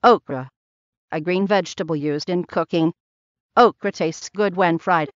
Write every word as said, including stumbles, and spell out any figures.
Okra, a green vegetable used in cooking. Okra tastes good when fried.